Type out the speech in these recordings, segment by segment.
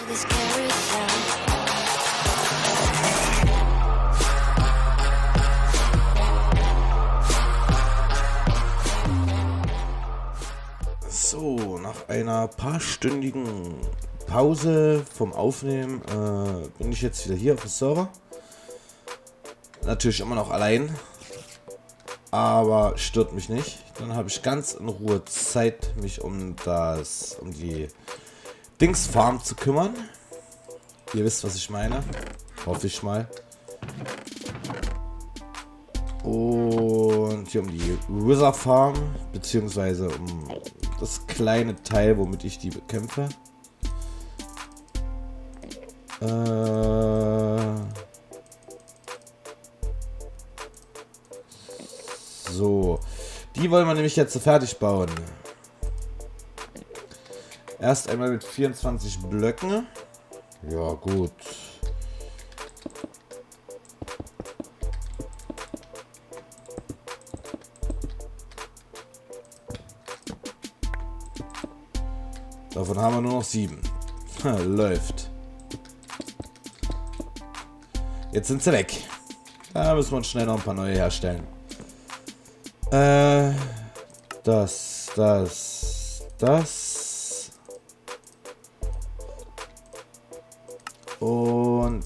this carousel. So, nach einer paarstündigen Pause vom Aufnehmen bin ich jetzt wieder hier auf dem Server. Natürlich immer noch allein, aber stört mich nicht. Dann habe ich ganz in Ruhe Zeit, mich um die Dingsfarm zu kümmern. Ihr wisst, was ich meine. Hoffe ich mal. Und hier um die Wither Farm, beziehungsweise um das kleine Teil, womit ich die bekämpfe. So, die wollen wir nämlich jetzt fertig bauen. Erst einmal mit 24 Blöcken. Ja, gut. Davon haben wir nur noch 7. Läuft. Jetzt sind sie weg. Da müssen wir uns schnell noch ein paar neue herstellen. Das. Und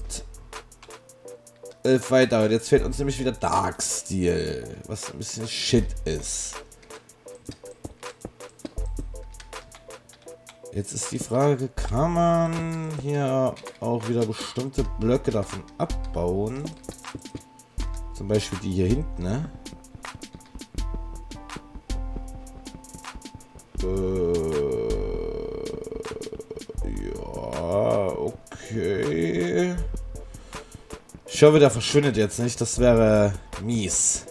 11 weiter. Jetzt fehlt uns nämlich wieder Darksteel, was ein bisschen shit ist. Jetzt ist die Frage, kann man hier auch wieder bestimmte Blöcke davon abbauen? Zum Beispiel die hier hinten, ne? Ja, okay. Ich hoffe, der verschwindet jetzt nicht. Das wäre mies.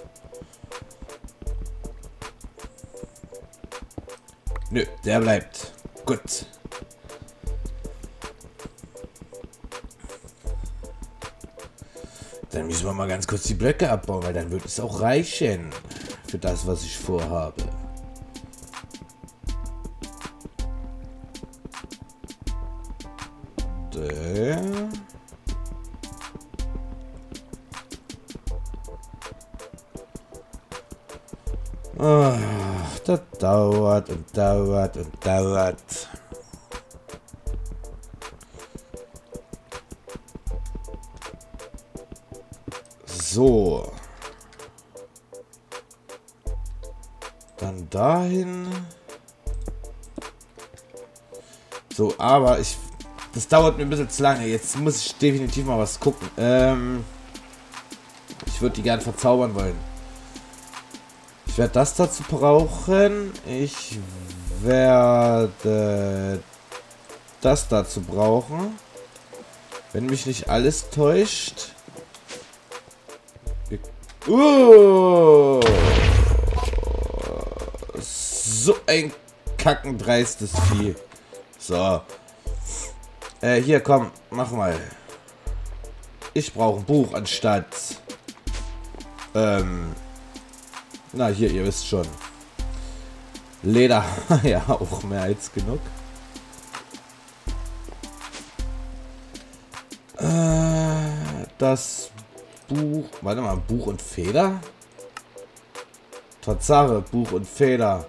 Nö, der bleibt. Gut. Dann müssen wir mal ganz kurz die Blöcke abbauen, weil dann wird es auch reichen für das, was ich vorhabe. Ach, das dauert und dauert und dauert. So. Dann dahin. So, aber das dauert mir ein bisschen zu lange. Jetzt muss ich definitiv mal was gucken. Ich würde die gern verzaubern wollen. Ich werde das dazu brauchen. Ich werde das dazu brauchen. Wenn mich nicht alles täuscht. So ein kackendreistes Vieh. So. Hier, komm, mach mal. Ich brauche ein Buch anstatt... Na, hier, ihr wisst schon. Leder. Ja, auch mehr als genug. Das Buch... Warte mal, Buch und Feder? Tatsache, Buch und Feder.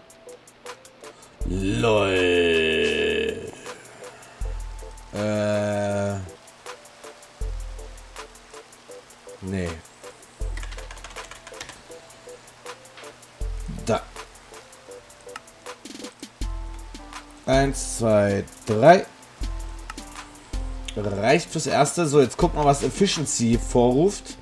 LOL. Nee. Da. 1, 2, 3. Reicht fürs Erste. So, jetzt gucken wir, was Efficiency vorruft.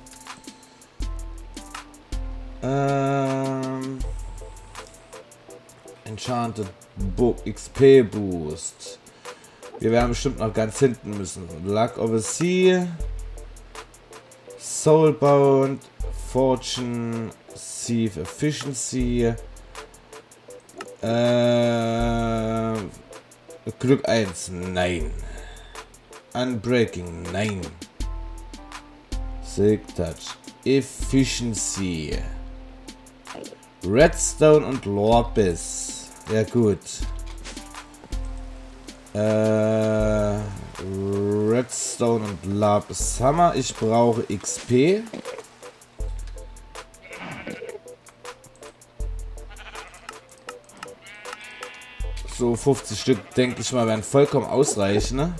Enchanted Book XP Boost. Wir werden bestimmt noch ganz hinten müssen. Luck of the Sea. Soulbound. Fortune. Thief Efficiency. Glück 1. Nein. Unbreaking. Nein. Silk Touch. Efficiency. Redstone und Lorpis. Ja gut. Cobblestone und Lapis Hammer. Ich brauche XP. So 50 Stück, denke ich mal, werden vollkommen ausreichen. Ne?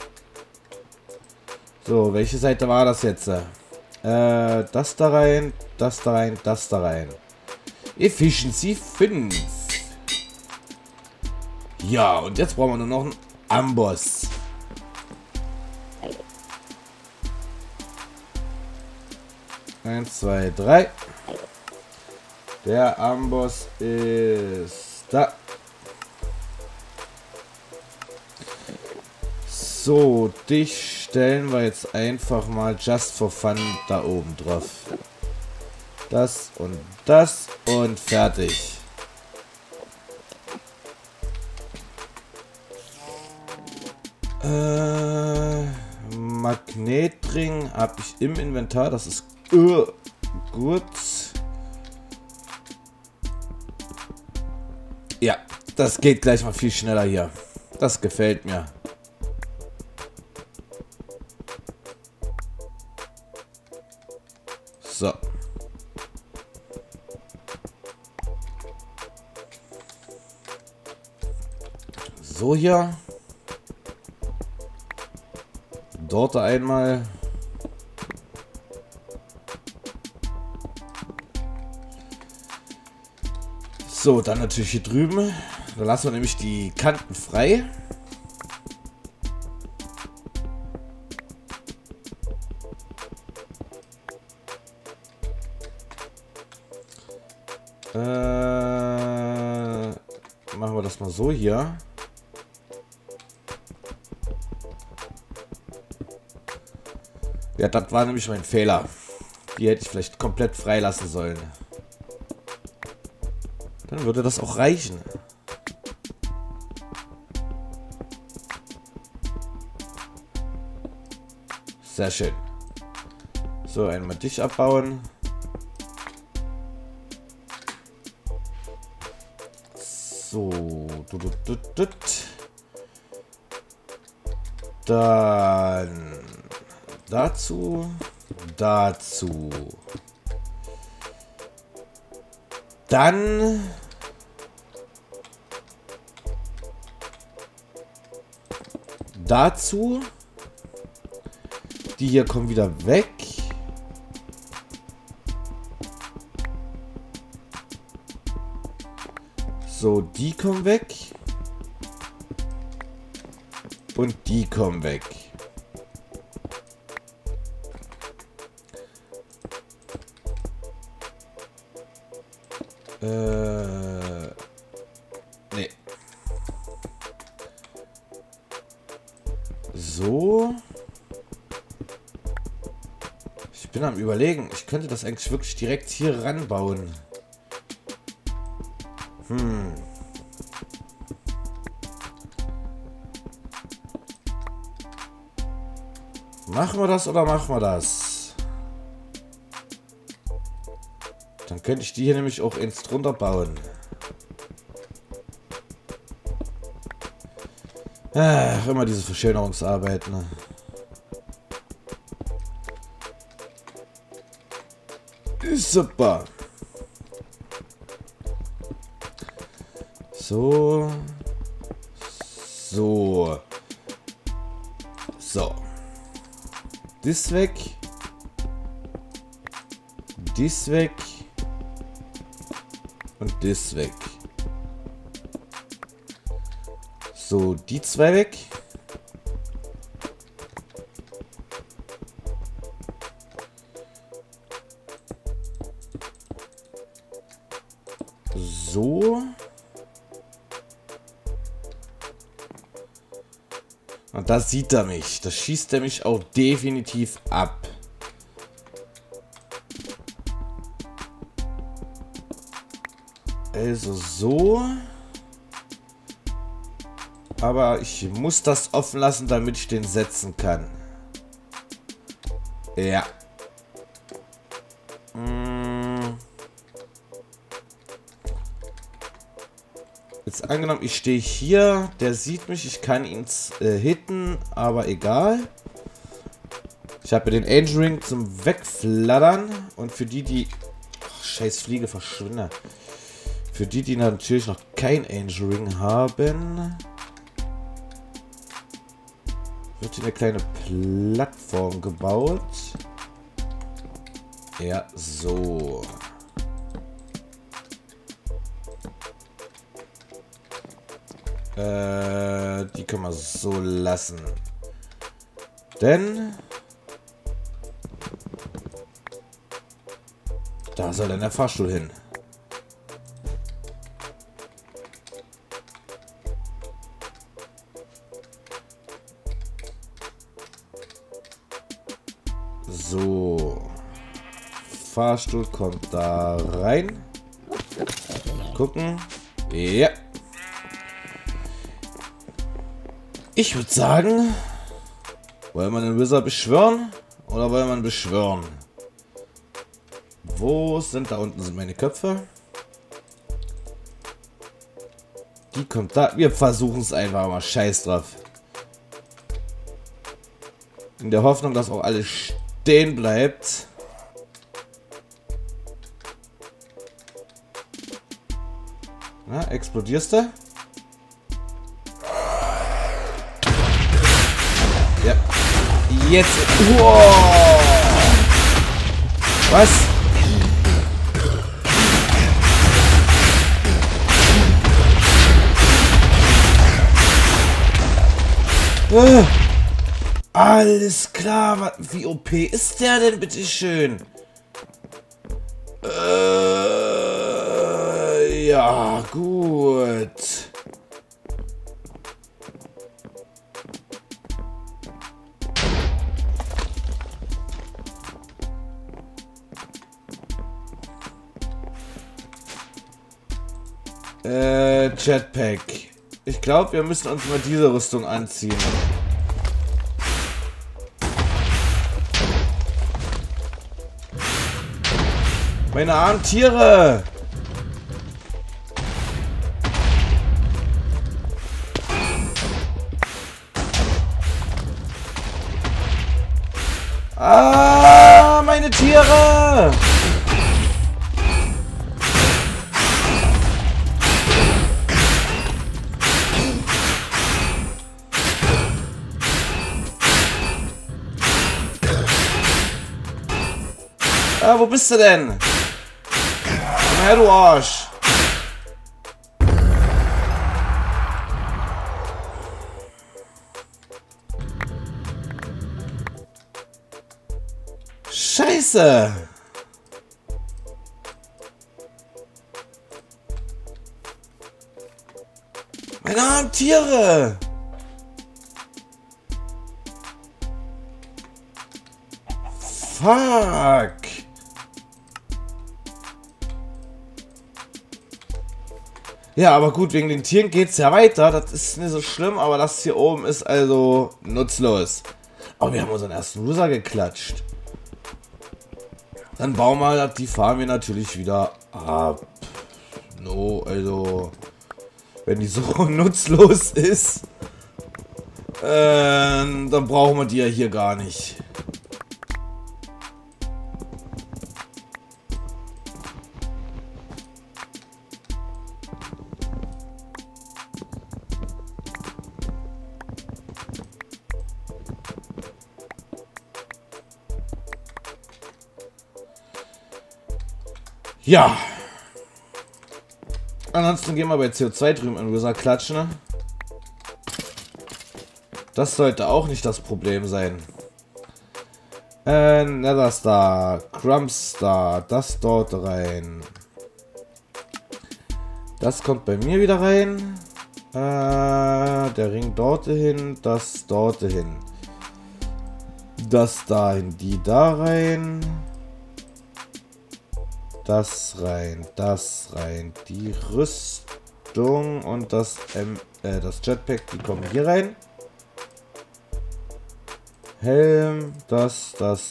So, welche Seite war das jetzt? Das da rein, das da rein, das da rein. Efficiency 5. Ja, und jetzt brauchen wir nur noch einen Amboss. Eins, zwei, drei. Der Amboss ist da. So, dich stellen wir jetzt einfach mal just for fun da oben drauf. Das und fertig. Magnetring habe ich im Inventar. Das ist gut. Ja, das geht gleich mal viel schneller hier. Das gefällt mir. So. So hier. Dort einmal. So, dann natürlich hier drüben. Da lassen wir nämlich die Kanten frei. Machen wir das mal so hier. Ja, das war nämlich mein Fehler. Die hätte ich vielleicht komplett freilassen sollen. Dann würde das auch reichen. Sehr schön. So, einmal dich abbauen. So. Dann dazu. Dann dazu. Die hier kommen wieder weg. So, die kommen weg. Und die kommen weg. Nee. So. Ich bin am Überlegen. Ich könnte das eigentlich wirklich direkt hier ranbauen. Machen wir das oder machen wir das? Dann könnte ich die hier nämlich auch ins drunter bauen. Ach, immer diese Verschönerungsarbeit, ne? Super. So. So. So. Das weg. Das weg. Und das weg. So, die zwei weg. So. Und da sieht er mich. Da schießt er mich auch definitiv ab. Also so. Aber ich muss das offen lassen, damit ich den setzen kann. Ja. Jetzt angenommen, ich stehe hier, der sieht mich, ich kann ihn hitten, aber egal. Ich habe den Angel Ring zum Wegflattern. Und für die... Ach, scheiß Fliege, verschwinde. Für die natürlich noch kein Angel Ring haben, wird hier eine kleine Plattform gebaut. Ja, so. Die können wir so lassen. Denn da soll dann der Fahrstuhl hin. So. Fahrstuhl kommt da rein. Gucken. Ja. Ich würde sagen, wollen wir den Wizard beschwören? Oder wollen wir ihn beschwören? Wo sind, da unten sind meine Köpfe. Die kommt da. Wir versuchen es einfach mal. Scheiß drauf. In der Hoffnung, dass auch alles stehen bleibt. Na, explodierst du? Ja. Jetzt. Wow. Was? Alles klar. Wie OP ist der denn, bitteschön? Ja, gut. Jetpack. Ich glaube, wir müssen uns mal diese Rüstung anziehen. Meine armen Tiere! Ah, meine Tiere! Ah, wo bist du denn? Komm her, du Arsch! Scheiße! Meine armen Tiere! Fuck! Ja, aber gut, wegen den Tieren geht's ja weiter. Das ist nicht so schlimm, aber das hier oben ist also nutzlos. Aber wir haben unseren ersten Loser geklatscht. Dann bauen wir die Farm hier natürlich wieder ab. No, also wenn die so nutzlos ist, dann brauchen wir die ja hier gar nicht. Ja. Ansonsten gehen wir bei CO2 drüben in Wizard klatschen. Ne? Das sollte auch nicht das Problem sein. Netherstar, Crumbstar, das dort rein. Das kommt bei mir wieder rein. Der Ring dort hin, das dort hin. Das dahin, die da rein. Das rein, die Rüstung und das Jetpack, die kommen hier rein. Helm, das.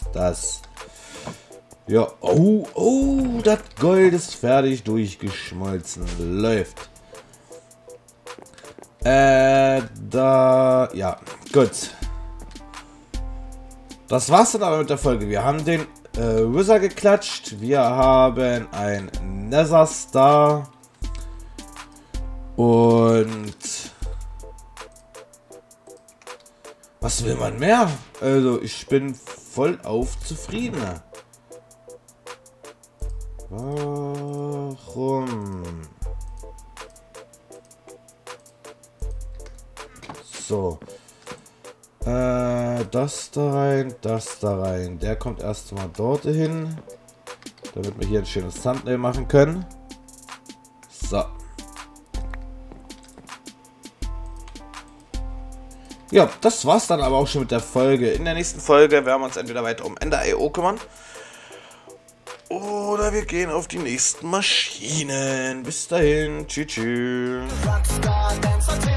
Ja, oh, das Gold ist fertig durchgeschmolzen. Läuft. Ja, gut. Das war's dann aber mit der Folge. Wir haben den Wizard geklatscht. Wir haben ein Nether Star. Und was will man mehr? Also ich bin voll auf zufrieden. Warum? So. Das da rein, das da rein. Der kommt erstmal dort hin. Damit wir hier ein schönes Thumbnail machen können. So. Ja, das war's dann aber auch schon mit der Folge. In der nächsten Folge werden wir uns entweder weiter um Ender.io kümmern. Oder wir gehen auf die nächsten Maschinen. Bis dahin. Tschüss. Tschüss.